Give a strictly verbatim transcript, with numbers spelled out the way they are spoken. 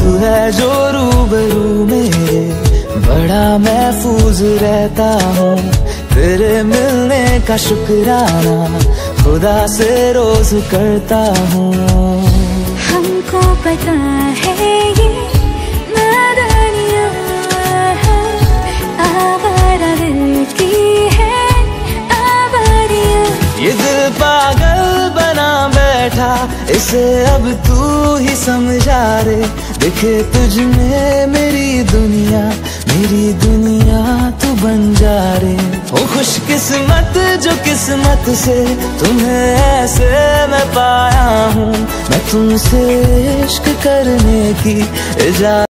तू है जो रूबरू मेरे, बड़ा महफूज रहता हूँ। तेरे मिलने का शुक्राना खुदा से रोज करता हूँ। हमको पता है ये नादानियाँ है, आवारा दिल की है आवारियाँ। ये दिल पागल बना बैठा, इसे अब तू ही समझा रे। दिखे तुझ में मेरी दुनिया, मेरी दुनिया तू बन जा रे। ओ खुशकिस्मत जो किस्मत से तुम्हें ऐसे मैं पाया हूँ। मैं तुमसे इश्क करने की इजाजत